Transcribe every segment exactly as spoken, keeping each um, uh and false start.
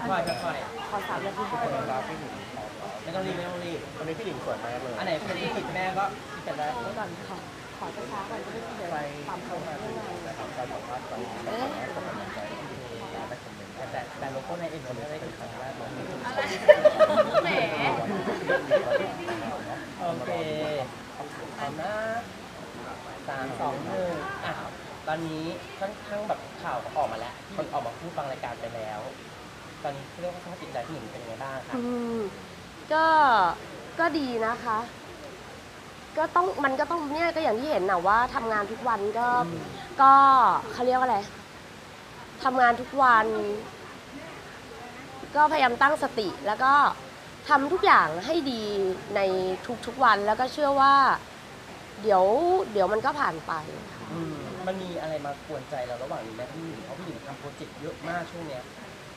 ค่อยๆค่อยขอสามนาทีคนรักพี่หนิงๆไม่ต้องรีบไม่ต้องรีบวันนี้พี่หนิงสวยมากเลยอันไหนเป็นที่ผิดแม่ก็คิดกันได้ไว้ก่อนค่ะขอช้าๆก่อนจะได้เดี๋ยวไปตามเข้าเขามาข้างดูในนะครับการสัมภาษณ์ตอนนี้แล้วก็กำลังใจที่พี่หนิงได้คอมเมนต์แต่แต่แต่โลโก้ในเอ็นไม่ได้เป็นครั้งแรกเนาะแหมโอเคพร้อมนะสามสองหนึ่งอ่ะตอนนี้ค่อนข้างแบบข่าวออกมาแล้วที่หนิงออกมาพูดฟังรายการไปแล้ว ตอนนี้เรื่องสภาพจิตใจพี่หนิงเป็นยังไงบ้างคะอืมก็ก็ดีนะคะ ก็ต้องมันก็ต้องเนี่ยก็อย่างที่เห็นนะว่าทำงานทุกวันก็ก็เขาเรียกว่าอะไรทำงานทุกวัน ก็พยายามตั้งสติ แล้วก็ทำทุกอย่างให้ดีในทุกๆวันแล้วก็เชื่อว่า เดี๋ยวเดี๋ยวมันก็ผ่านไปอืมมันมีอะไรมากวนใจเราระหว่างนี้ไหมพี่หนิงเพราะพี่หนิงทำโปรเจกต์เยอะมากช่วงเนี้ย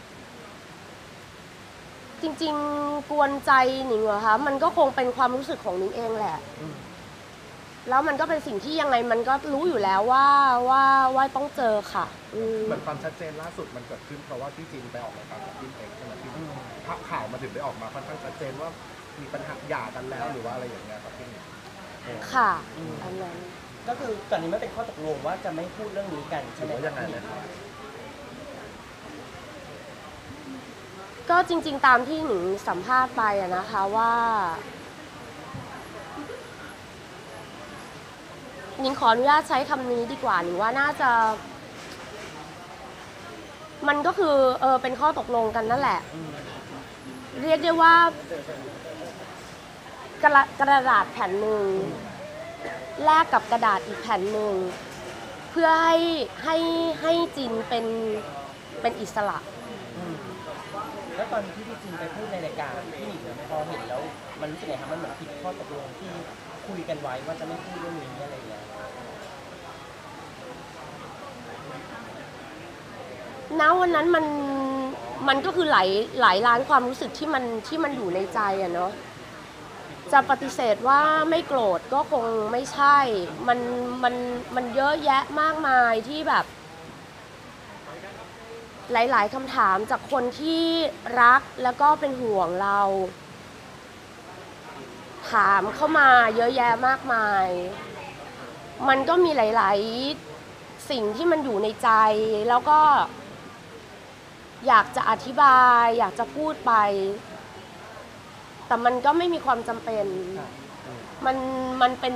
จริงๆกวนใจหนิงเหรอคะมันก็คงเป็นความรู้สึกของหนิงเองแหละอืมแล้วมันก็เป็นสิ่งที่ยังไงมันก็รู้อยู่แล้วว่าว่าว่าต้องเจอค่ะอืมเหมือนความชัดเจนล่าสุดมันเกิดขึ้นเพราะว่าพี่จินไปออกรายการกับพี่เอกใช่ไหมพี่ข่าวมาถึงได้ออกมาค่อนข้างชัดเจนว่ามีปัญหาหย่ากันแล้วหรือว่าอะไรอย่างเงี้ยครับพี่หนิงค่ะอันนั้นก็คือตอนนี้ไม่เป็นข้อตกลงว่าจะไม่พูดเรื่องนี้กันหรืใช่อไหมว่ายังไงนะครับก็จริงๆตามที่หนิงสัมภาษณ์ไปอะนะคะว่าหนิงขออนุญาตใช้คำนี้ดีกว่าหนิงว่าน่าจะ มันก็คือเออเป็นข้อตกลงกันนั่นแหละอืมเรียกได้ว่ากระกระดาษแผ่นหนึ่งแลกกับกระดาษอีกแผ่นหนึ่งเพื่อให้ให้ให้จินเป็นเป็นอิสระอืมแล้วตอนที่พี่จินไปพูดในรายการพี่หนิงเนี่ยพอเห็นแล้วมันรู้สึกไงคะมันเหมือนผิดข้อตกลงที่คุยกันไว้ว่าจะไม่พูดเรื่องนี้อะไรอย่างเงี้ยณวันนั้นมันมันก็คือหลายหลายล้านความรู้สึกที่มันที่มันอยู่ในใจอะเนาะจะปฏิเสธว่าไม่โกรธก็คงไม่ใช่ มันมันมันเยอะแยะมากมายที่แบบ หลาย ๆคำถามจากคนที่รักแล้วก็เป็นห่วงเรา ถามเข้ามาเยอะแยะมากมาย มันก็มีหลาย ๆ สิ่งที่มันอยู่ในใจแล้วก็ อยากจะอธิบาย อยากจะพูดไป แต่มันก็ไม่มีความจำเป็น มันมันเป็น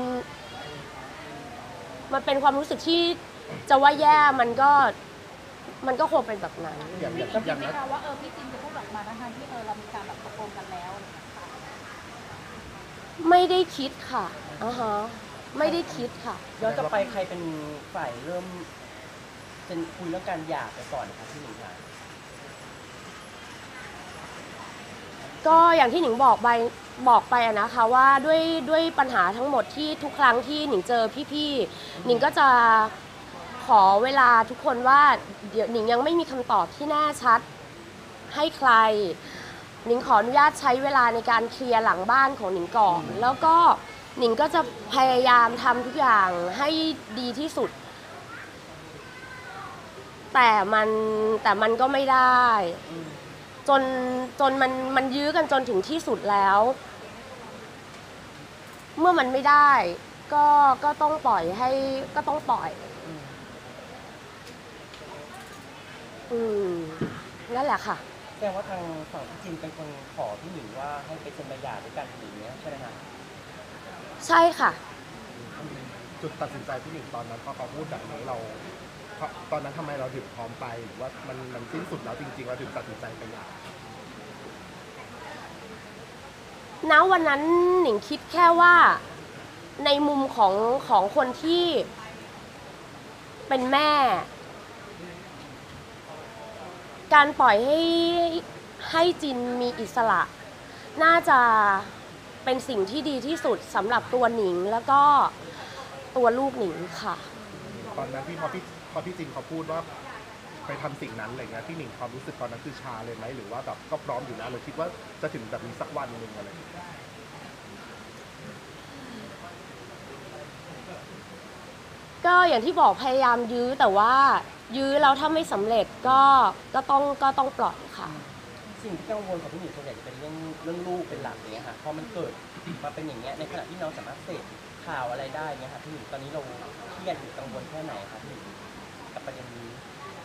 มันเป็นความรู้สึกที่จะว่าแย่มันก็มันก็คงเป็นแบบนั้นอย่างอย่างคิดอย่างไหมนั้นคะว่าเออพี่จินจะพูดออกมาทั้งๆที่เออเรามีการแบบตกลงกันแล้วค่ะไม่ได้คิดค่ะอ่าฮะไม่ได้คิดค่ะย้อนกลับไปใครเป็นฝ่ายเริ่มเป็นคุยเรื่องการหย่าไปก่อนนะครับพี่หนิงคะก็อย่างที่หนิงบอกไปบอกไปอะนะคะว่าด้วยด้วยปัญหาทั้งหมดที่ทุกครั้งที่หนิงเจอพี่ๆหนิงก็จะขอเวลาทุกคนว่าเดี๋ยวหนิงยังไม่มีคำตอบที่แน่ชัดให้ใครหนิงขออนุญาตใช้เวลาในการเคลียร์หลังบ้านของหนิงก่อนแล้วก็หนิงก็จะพยายามทำทุกอย่างให้ดีที่สุด แต่มันแต่มันก็ไม่ได้ จนจนมันมันยื้อกันจนถึงที่สุดแล้ว เมื่อมันไม่ได้ ก็ก็ต้องปล่อยให้ก็ต้องปล่อย อืมนั่นแหละค่ะแสดงว่าทางฝั่งพี่จินเป็นคนขอพี่หนิงว่าให้ไปเซ็นใบหย่าด้วยกันอย่างเงี้ยใช่ไหมคะใช่ค่ะจุดตัดสินใจพี่หนิงตอนนั้นพอเขาพูดแบบนี้เราตอนนั้นทำไมเราถึงพร้อมไปหรือว่ามันมันสิ้นสุดแล้วจริงๆเราถึงตัดสินใจไปหย่าณวันนั้นหนิงคิดแค่ว่าในมุมของของคนที่เป็นแม่ การปล่อยให้ให้จินมีอิสระ น่าจะเป็นสิ่งที่ดีที่สุดสำหรับตัวหนิงแล้วก็ตัวลูกหนิงค่ะตอนนั้นพี่พอพี่พอพี่จินเขาพูดว่าไปทำสิ่งนั้นอะไรเงี้ยพี่หนิงความรู้สึกตอนนั้นคือชาเลยไหมหรือว่าแบบก็พร้อมอยู่นะเราคิดว่าจะถึงแบบนี้สักวันหนึ่งอะไรอย่างเงี้ยก็อย่างที่บอกพยายามยื้อแต่ว่ายื้อแล้วถ้าไม่สำเร็จก็ก็ต้องก็ต้องปล่อยค่ะสิ่งที่กังวลของพี่หนิงส่วนใหญ่จะเป็นเรื่องเรื่องลูกเป็นหลักอย่างเงี้ยค่ะพอมันเกิดมาเป็นอย่างเงี้ยในขณะที่น้องสามารถเสพข่าวอะไรได้เงี้ยค่ะพี่หนิงตอนนี้เราเครียดหรือกังวลแค่ไหนคะพี่หนิงกับประเด็นนี้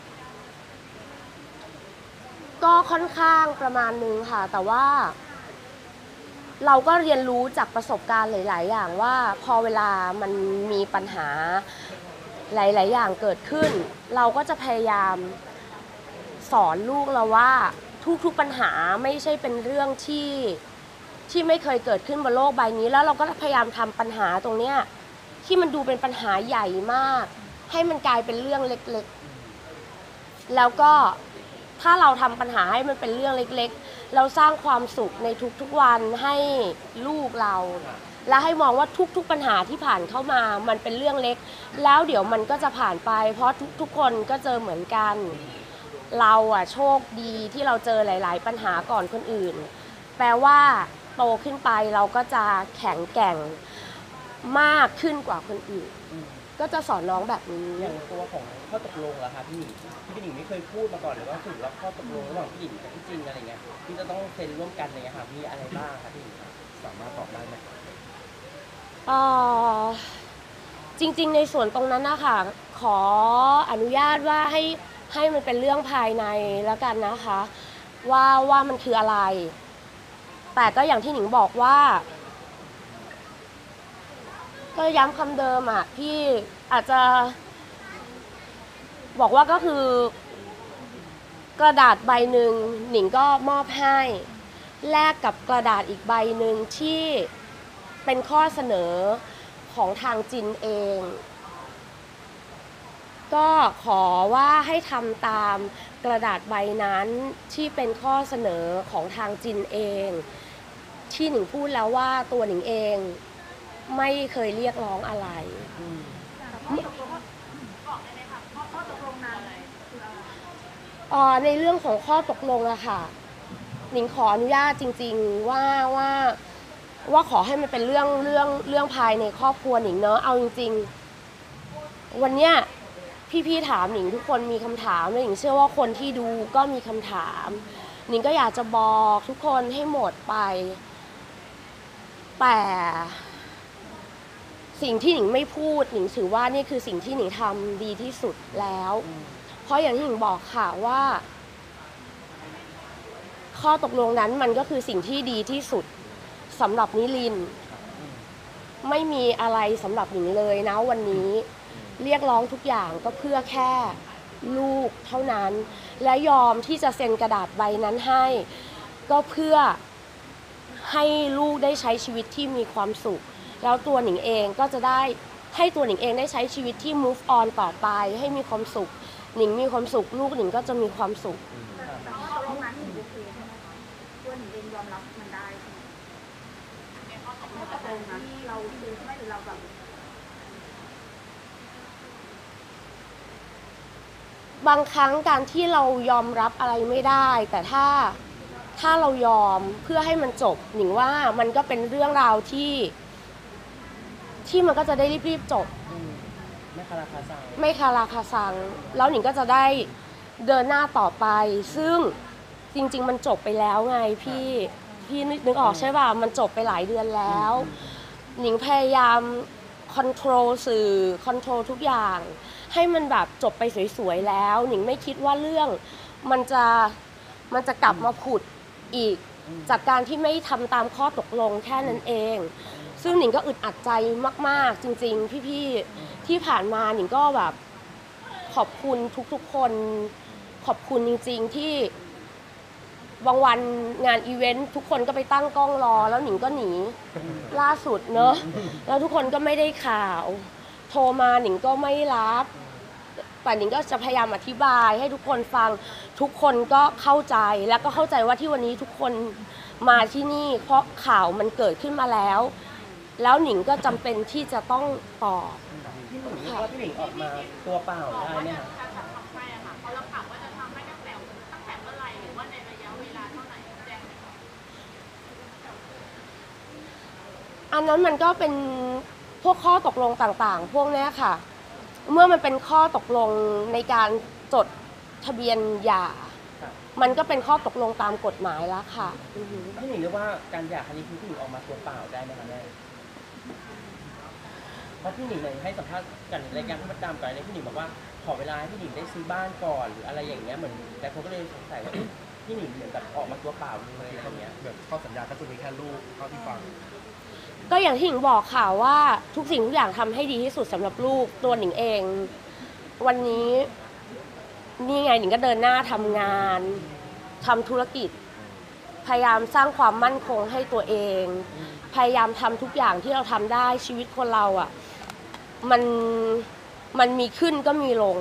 ก็ค่อนข้างประมาณนึงค่ะ แต่ว่า เราก็เรียนรู้จากประสบการณ์หลาย ๆ อย่างว่าพอเวลามันมีปัญหาหลาย ๆ อย่างเกิดขึ้น เราก็จะพยายามสอนลูกเราว่าทุก ๆ ปัญหาไม่ใช่เป็นเรื่องที่ที่ไม่เคยเกิดขึ้นบนโลกใบนี้ แล้วเราก็พยายามทำปัญหาตรงเนี้ยที่มันดูเป็นปัญหาใหญ่มากให้มันกลายเป็นเรื่องเล็ก ๆ แล้วก็ถ้าเราทำปัญหาให้มันเป็นเรื่องเล็กๆเราสร้างความสุขในทุกๆวันให้ลูกเรา และให้มองว่าทุกๆปัญหาที่ผ่านเข้ามามันเป็นเรื่องเล็กแล้วเดี๋ยวมันก็จะผ่านไปเพราะทุกๆคนก็เจอเหมือนกันเราอะโชคดีที่เราเจอหลายๆปัญหาก่อนคนอื่นแปลว่าโตขึ้นไปเราก็จะแข็งแกร่งมากขึ้นกว่าคนอื่นก็จะสอนน้องแบบนี้อย่างตัวของข้อตกลงเหรอคะพี่หนิงที่พี่หนิงไม่เคยพูดมาก่อนหรือว่าถือว่าข้อตกลงระหว่างพี่หนิงกับพี่จินอะไรเงี้ยที่จะต้องเซ็นร่วมกันอะไรเงี้ยค่ะมีอะไรบ้างคะพี่หนิงสามารถตอบได้ไหมเอ่อจริงๆในส่วนตรงนั้นนะคะขออนุญาตว่าให้ให้มันเป็นเรื่องภายในแล้วกันนะคะว่าว่ามันคืออะไร แต่ก็อย่างที่หนิงบอกว่าก็ย้ำคำเดิมอ่ะพี่อาจจะบอกว่าก็คือกระดาษใบหนึ่งหนิงก็มอบให้แลกกับกระดาษอีกใบหนึ่งที่เป็นข้อเสนอของทางจินเอง ก็ขอว่าให้ทำตามกระดาษใบนั้นที่เป็นข้อเสนอของทางจินเอง ที่หนิงพูดแล้วว่าตัวหนิงเองไม่เคยเรียกร้องอะไรเอ่อในเรื่องของข้อตกลงอะค่ะหนิงขออนุญาตจริงๆว่าว่าว่าขอให้มันเป็นเรื่องเรื่องเรื่องภายในครอบครัวหนิงเนอะเอาจริงๆวันเนี้ยพี่ๆถามหนิงทุกคนมีคำถามและหนิงเชื่อว่าคนที่ดูก็มีคำถามหนิงก็อยากจะบอกทุกคนให้หมดไปแต่สิ่งที่หนิงไม่พูดหนิงถือว่านี่คือสิ่งที่หนิงทำดีที่สุดแล้วเพราะอย่างที่หนิงบอกค่ะว่าข้อตกลงนั้นมันก็คือสิ่งที่ดีที่สุดสำหรับนิลินทร์ไม่มีอะไรสำหรับหนิงเลยนะวันนี้เรียกร้องทุกอย่างก็เพื่อแค่ลูกเท่านั้นและยอมที่จะเซ็นกระดาษใบนั้นให้ก็เพื่อให้ลูกได้ใช้ชีวิตที่มีความสุขแล้วตัวหนิงเองก็จะได้ให้ตัวหนิงเองได้ใช้ชีวิตที่ move on ต่อไปให้มีความสุขหนิงมีความสุขลูกหนิงก็จะมีความสุขแต่ข้อตกลงนั้นหนิงโอเคใช่ไหมคะตัวหนิงเองยอมรับมันได้ใช่ไหมในข้อตกลงนั้นเราคือใช่ไหมหรือเราแบบบางครั้งการที่เรายอมรับอะไรไม่ได้แต่ถ้าถ้าเรายอมเพื่อให้มันจบหนิงว่ามันก็เป็นเรื่องราวที่ที่มันก็จะได้รีบๆจบไม่คาราคาซังไม่คาราคาซังแล้วหนิงก็จะได้เดินหน้าต่อไปซึ่งจริงๆมันจบไปแล้วไงพี่พี่นึกออกใช่ป่ะมันจบไปหลายเดือนแล้วหนิงพยายามคอนโทรลสื่อคอนโทรลทุกอย่างให้มันแบบจบไปสวยๆแล้วหนิงไม่คิดว่าเรื่องมันจะมันจะกลับมาผุดอีกจากการที่ไม่ทำตามข้อตกลงแค่นั้นเองซึ่งหนิงก็อึดอัดใจมากๆจริงๆพี่ๆที่ผ่านมาหนิงก็แบบขอบคุณทุกๆคนขอบคุณจริงๆที่บางวันงานอีเวนต์ทุกคนก็ไปตั้งกล้องรอแล้วหนิงก็หนีล่าสุดเนอะแล้วทุกคนก็ไม่ได้ข่าวโทรมาหนิงก็ไม่รับแต่หนิงก็จะพยายามอธิบายให้ทุกคนฟังทุกคนก็เข้าใจแล้วก็เข้าใจว่าที่วันนี้ทุกคนมาที่นี่เพราะข่าวมันเกิดขึ้นมาแล้วแล้วหนิงก็จำเป็นที่จะต้องตอบพี่หนิงว่าพี่หนิงออกมาตัวเปล่าได้ไหมคะอันนั้นมันก็เป็นพวกข้อตกลงต่างๆพวกนี้ค่ะเมื่อมันเป็นข้อตกลงในการจดทะเบียนหย่ามันก็เป็นข้อตกลงตามกฎหมายแล้วค่ะอือหือพี่หนิงเรียกว่าการหย่าครั้งนี้คือพี่หนิงออกมาตัวเปล่าได้ไหมคะแม่เพราะพี่หนิงเนี่ยให้สัมภาษณ์กันรายการพี่มดดำก่อนในพี่หนิงบอกว่าขอเวลาให้พี่หนิงได้ซื้อบ้านก่อนหรืออะไรอย่างเงี้ยเหมือนแต่คนก็เลยสงสัยว่าพี่หนิงเหมือนแบบออกมาตัวเปล่าเลยอะไรเงี้ยแบบข้อสัญญาก็จะมีแค่ลูกเท่าที่ฟังก็อย่างที่หนิงบอกค่ะว่าทุกสิ่งทุกอย่างทำให้ดีที่สุดสำหรับลูกตัวหนิงเอง วันนี้นี่ไงหนิงก็เดินหน้าทำงานทำธุรกิจ พยายามสร้างความมั่นคงให้ตัวเอง พยายามทำทุกอย่างที่เราทำได้ชีวิตคนเราอ่ะมันมันมีขึ้นก็มีลง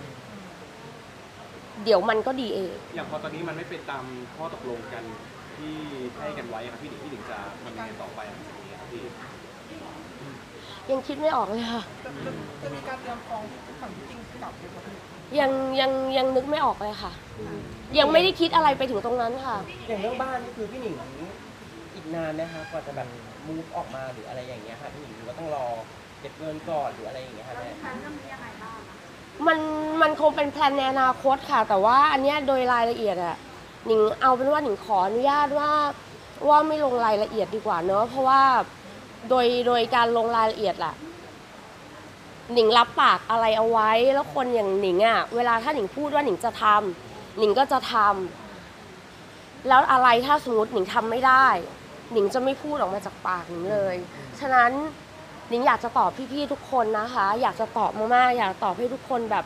เดี๋ยวมันก็ดีเองอย่างพอตอนนี้มันไม่เป็นตามข้อตกลงกันที่ให้กันไว้ครับพี่หนิงพี่หนิงจะทำยังไงต่อไปหลังจากนี้ครับพี่ยังคิดไม่ออกเลยค่ะจะมีการเตรียมฟ้องฝั่งที่จริงกลับไหมคะพี่ยังยังยังนึกไม่ออกเลยค่ะ ยังไม่ได้คิดอะไรไปถึงตรงนั้นค่ะอย่างเรื่องบ้านนี่คือพี่หนิงอีกนานนะคะกว่าจะแบบมูฟออกมาหรืออะไรอย่างเงี้ยค่ะพี่หนิงหรือว่าต้องรอเก็บเงินก่อนหรืออะไรอย่างเงี้ยค่ะเราแม่แพลนเรื่องนี้ยังไงบ้างอะมันมันคงเป็นแพลนในอนาคตค่ะ แต่ว่าอันเนี้ยโดยรายละเอียดอะหนิงเอาเป็นว่าหนิงขออนุญาตว่าว่าไม่ลงรายละเอียดดีกว่าเนอะเพราะว่าโดยโดยการลงรายละเอียดล่ะหนิงรับปากอะไรเอาไว้แล้วคนอย่างหนิงอะเวลาถ้าหนิงพูดว่าหนิงจะทำหนิงก็จะทำแล้วอะไรถ้าสมมติหนิงทำไม่ได้หนิงจะไม่พูดออกมาจากปากหนิงเลยฉะนั้นหนิงอยากจะตอบพี่ๆทุกคนนะคะ อยากจะตอบมากๆอยากตอบให้ทุกคนแบบ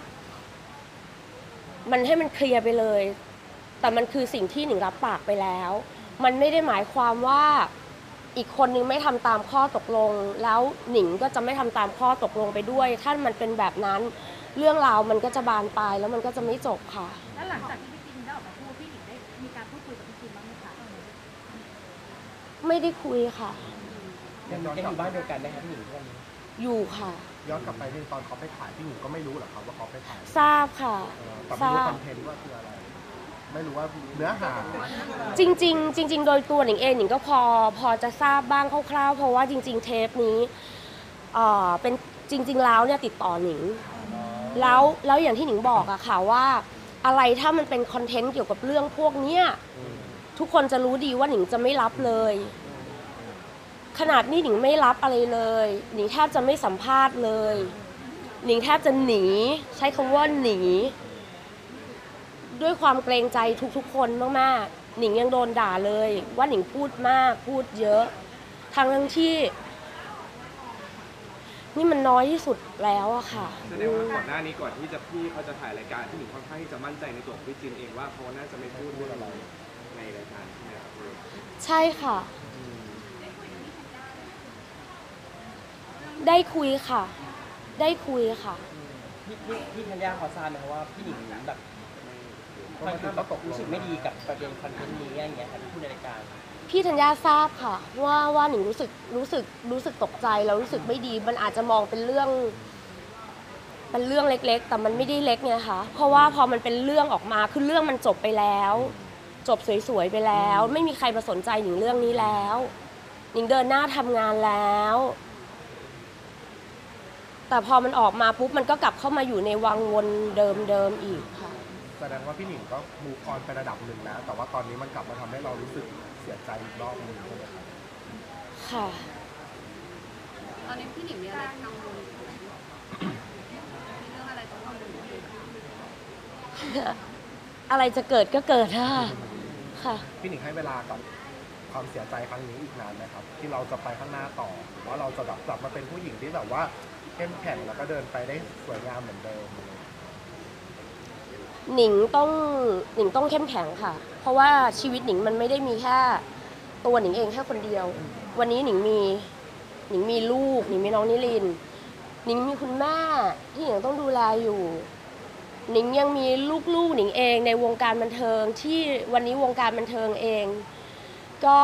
มันให้มันเคลียร์ไปเลย แต่มันคือสิ่งที่หนิงรับปากไปแล้ว มันไม่ได้หมายความว่าอีกคนนึงไม่ทำตามข้อตกลง แล้วหนิงก็จะไม่ทำตามข้อตกลงไปด้วย ถ้ามันเป็นแบบนั้น เรื่องราวมันก็จะบานปลายแล้วมันก็จะไม่จบค่ะแล้วหลังจากที่พี่จินได้ออกมาพูดพี่หนิงได้มีการพูดคุยกับพี่จินบ้างไหมคะไม่ได้คุยค่ะยังยังอยู่บ้านเดียวกันไหมคะพี่หนิงทุกวันนี้อยู่ค่ะย้อนกลับไปนี่ตอนเขาไปถ่ายพี่หนิงก็ไม่รู้เหรอครับว่าเขาไปถ่ายทราบค่ะเออแต่ไม่รู้คอนเทนต์ว่าคืออะไร ไม่รู้ว่าเนื้อหาจริงๆจริงๆโดยตัวหนิงเองหนิงก็พอพอจะทราบบ้างคร่าวๆเพราะว่าจริง ๆ เทปนี้เอ่อเป็นจริง ๆ แล้วเนี่ยติดต่อหนิง แล้วแล้วอย่างที่หนิงบอกอะค่ะว่า อะไรถ้ามันเป็นคอนเทนต์เกี่ยวกับเรื่องพวกเนี้ยทุกคนจะรู้ดีว่าหนิงจะไม่รับเลย ขนาดนี้หนิงไม่รับอะไรเลยหนิงแทบจะไม่สัมภาษณ์เลยหนิงแทบจะหนีใช้คำว่าหนีด้วยความเกรงใจทุกๆคนมากๆหนิงยังโดนด่าเลยว่าหนิงพูดมากพูดเยอะทั้งทั้งที่ นี่มันน้อยที่สุดแล้วอะค่ะแสดงว่าก่อนหน้านี้ก่อนที่จะพี่เขาจะถ่ายรายการพี่หนิงค่อนข้างที่จะมั่นใจในตัวของพี่จินเองว่าเขาน่าจะไม่พูดเรื่องอะไรในรายการใช่ไหมครับพี่ใช่ค่ะ ได้คุยค่ะ ได้คุยค่ะพี่พี่พี่ธัญญาเขาทราบไหมคะว่าพี่หนิงแบบก็ค่อนมันคืข้าองแบเขาบตกลรู้งสึกไม่ดีกับประเด็นคอนเทนต์นี้อย่างเงี้ยค่ะที่พูดในรายการพี่ธัญญาทราบค่ะ ว่าว่าหนิงรู้สึกรู้สึกรู้สึกตกใจแล้วรู้สึกไม่ดี มันอาจจะมองเป็นเรื่องเป็นเรื่องเล็กๆ แต่มันไม่ได้เล็กไงคะเพราะว่าพอมันเป็นเรื่องออกมาคือเรื่องมันจบไปแล้ว จบสวยๆไปแล้ว ไม่มีใครมาสนใจหนิงเรื่องนี้แล้วหนิงเดินหน้าทำงานแล้ว แต่พอมันออกมาปุ๊บมันก็กลับเข้ามาอยู่ในวังวนเดิมๆอีกค่ะแสดงว่าพี่หนิงก็มูฟออนไประดับหนึ่งแล้ว แต่ว่าตอนนี้มันกลับมาทำให้เรารู้สึกเสียใจอีกรอบหนึงใช่ไหมครับค่ะตอนนี้พี่หนิงมีอะไรกังวลอยู่ไหมมีเรื่องอะไรต้องกังวลอยู่อะไรจะเกิดก็เกิดค่ะค่ะพี่หนิงให้เวลากับความเสียใจครั้งนี้อีกนานไหมครับ ที่เราจะไปข้างหน้าต่อหรือว่าเราจะแบบกลับมาเป็นผู้หญิงที่แบบว่าเข้มแข็งแล้วก็เดินไปได้สวยงามเหมือนเดิมหนิงต้องหนิงต้องเข้มแข็งค่ะ เพราะว่าชีวิตหนิงมันไม่ได้มีแค่ตัวหนิงเองแค่คนเดียว วันนี้หนิงมีหนิงมีลูกหนิงมีน้องนิลินทร์หนิงมีคุณแม่ที่หนิงต้องดูแลอยู่ หนิงยังมีลูกๆหนิงเองในวงการบันเทิงที่วันนี้วงการบันเทิงเอง ก็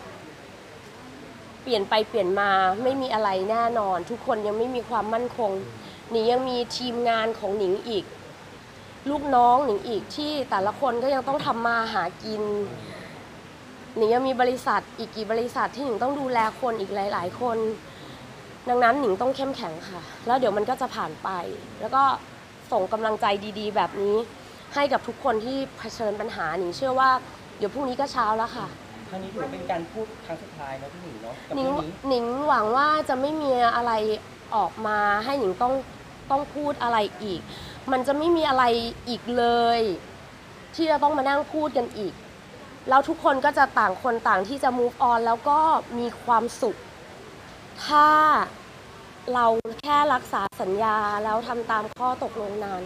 เปลี่ยนไปเปลี่ยนมาไม่มีอะไรแน่นอน ทุกคนยังไม่มีความมั่นคงหนิงยังมีทีมงานของหนิงอีก ลูกน้องหนิงอีกที่แต่ละคนก็ยังต้องทำมาหากินหนิงยังมีบริษัทอีกกี่บริษัทที่หนิงต้องดูแลคนอีกหลาย ๆ คน ดังนั้นหนิงต้องเข้มแข็งค่ะแล้วเดี๋ยวมันก็จะผ่านไป แล้วก็ส่งกำลังใจดีๆ แบบนี้ให้กับทุกคนที่เผชิญปัญหาหนิงเชื่อว่าเดี๋ยวพรุ่งนี้ก็เช้าแล้วค่ะครั้งนี้ถือว่าเป็นการพูดครั้งสุดท้ายเนอะพี่หนิงเนาะกับหนิงเรื่องนี้หนิงหวังว่าจะไม่มีอะไรออกมาให้หนิงต้องต้องพูดอะไรอีก มันจะไม่มีอะไรอีกเลย ที่จะต้องมานั่งพูดกันอีก แล้วทุกคนก็จะต่างคนต่างที่จะ move on แล้วก็มีความสุข ถ้าเราแค่รักษาสัญญาแล้วทำตามข้อตกลงนั้น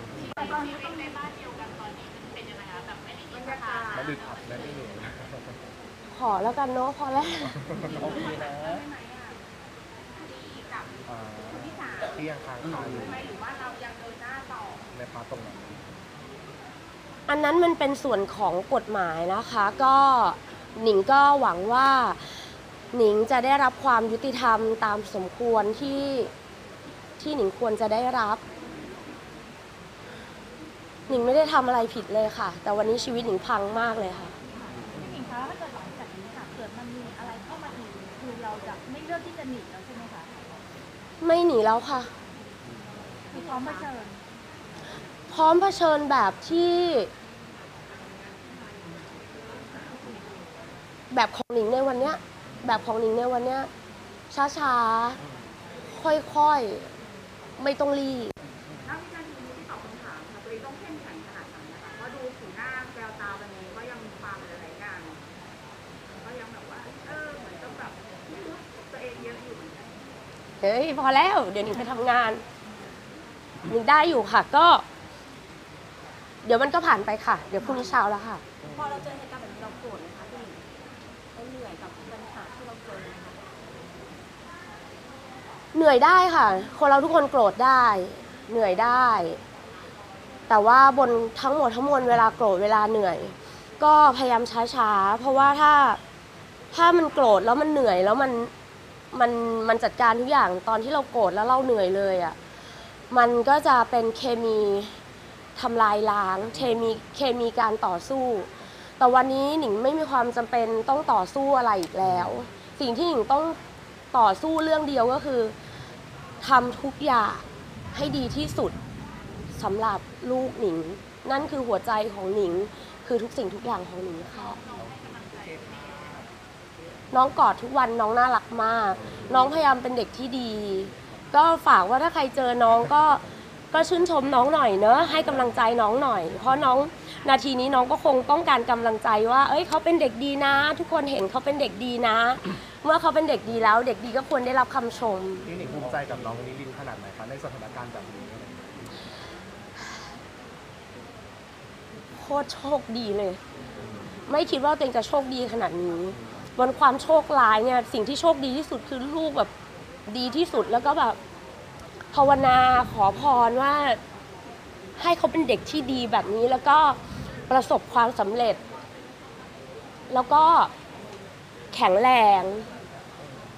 มันดึกอัดนะพี่หนิงขอแล้วกันเนาะพอแล้วโอเคนะอ่าที่ยังค้างคาอยู่ในพาร์ทตรงนั้นอันนั้นมันเป็นส่วนของกฎหมายนะคะ ก็หนิงก็หวังว่าหนิงจะได้รับความยุติธรรมตามสมควรที่ที่หนิงควรจะได้รับหนิงไม่ได้ทำอะไรผิดเลยค่ะ แต่วันนี้ชีวิตหนิงพังมากเลยค่ะพี่หนิงคะถ้าเกิดหลังจากนี้ค่ะเกิดมันมีอะไรเข้ามาอีกคือเราจะไม่เลือกที่จะหนีแล้วใช่ไหมคะไม่หนีแล้วค่ะคือพร้อมเผชิญพร้อมเผชิญแบบที่ แบบของหนิงในวันเนี้ยแบบของหนิงในวันเนี้ยช้าๆค่อยๆไม่ต้องรีบณวินาทีนี้ที่ตอบคำถามค่ะตัวเองต้องเข้มแข็งขนาดไหนนะคะเพราะดูสีหน้าแววตาวันนี้ก็ยังมีความหลายๆอย่างก็ยังแบบว่าเออเหมือนต้องแบบตัวเองเยอะอยู่เหมือนกันเฮ้ยพอแล้วเดี๋ยวหนิงไปทำงานหนิงได้อยู่ค่ะก็ เดี๋ยวมันก็ผ่านไปค่ะ เดี๋ยวพรุ่งนี้เช้าแล้วค่ะพอเราเจอเหตุการณ์แบบนี้เราโกรธไหมคะพี่หนิงเราเหนื่อยกับปัญหาที่เราเจอไหมคะเหนื่อยได้ค่ะ คนเราทุกคนโกรธได้ เหนื่อยได้ แต่ว่าบนทั้งหมดทั้งมวลเวลาโกรธเวลาเหนื่อย ก็พยายามช้าๆเพราะว่าถ้าถ้ามันโกรธแล้วมันเหนื่อยแล้วมันมันมันจัดการทุกอย่างตอนที่เราโกรธแล้วเราเหนื่อยเลยอ่ะมันก็จะเป็นเคมีทำลายล้างเคมีเคมีการต่อสู้ แต่วันนี้หนิงไม่มีความจำเป็นต้องต่อสู้อะไรอีกแล้ว สิ่งที่หนิงต้องต่อสู้เรื่องเดียวก็คือทำทุกอย่างให้ดีที่สุดสำหรับลูกหนิง นั่นคือหัวใจของหนิง คือทุกสิ่งทุกอย่างของหนิงค่ะน้องกอดทุกวันน้องน่ารักมาก น้องพยายามเป็นเด็กที่ดี ก็ฝากว่าถ้าใครเจอน้องก็ก็ชื่นชมน้องหน่อยเนอะให้กำลังใจน้องหน่อย เพราะน้องนาทีนี้น้องก็คงต้องการกำลังใจว่าเอ้ยเขาเป็นเด็กดีนะ ทุกคนเห็นเขาเป็นเด็กดีนะ เมื่อเขาเป็นเด็กดีแล้ว เด็กดีก็ควรได้รับคำชมพี่หนิงภูมิใจกับน้องนิรินทร์ขนาดไหนคะในสถานการณ์แบบนี้โคตรโชคดีเลย ไม่คิดว่าตัวเองจะโชคดีขนาดนี้บนความโชคร้ายเนี่ยสิ่งที่โชคดีที่สุดคือลูกแบบดีที่สุดแล้วก็แบบภาวนาขอพรว่าให้เขาเป็นเด็กที่ดีแบบนี้แล้วก็ประสบความสำเร็จ แล้วก็แข็งแรง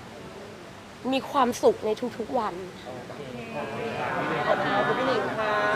มีความสุขในทุกๆวันขอบคุณพี่หนิงค่ะ